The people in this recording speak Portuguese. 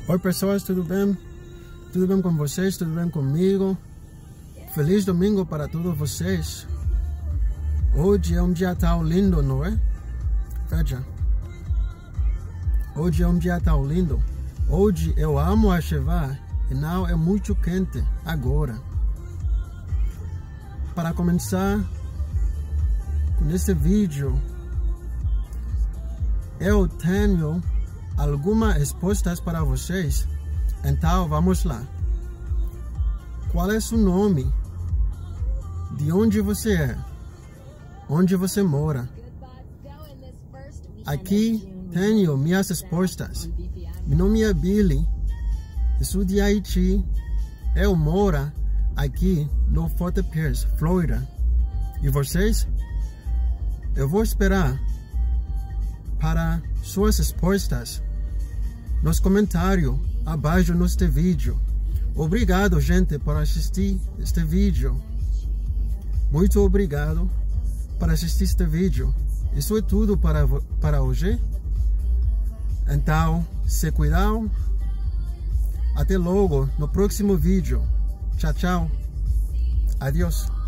Oi pessoas, tudo bem? Tudo bem com vocês? Tudo bem comigo? Feliz domingo para todos vocês. Hoje é um dia tão lindo, não é? Veja. Hoje é um dia tão lindo. Hoje eu amo a chuva e não é muito quente agora. Para começar com esse vídeo, eu tenho algumas respostas para vocês. Então vamos lá. Qual é o seu nome? De onde você é? Onde você mora? Aqui tenho minhas respostas. Meu nome é Billy. Sou de Haiti. Eu moro aqui no Fort Pierce, Flórida. E vocês? Eu vou esperar para suas respostas nos comentários abaixo neste vídeo. Obrigado, gente, por assistir este vídeo. Muito obrigado por assistir este vídeo. Isso é tudo para hoje. Então, se cuidam. Até logo no próximo vídeo. Tchau, tchau. Adiós.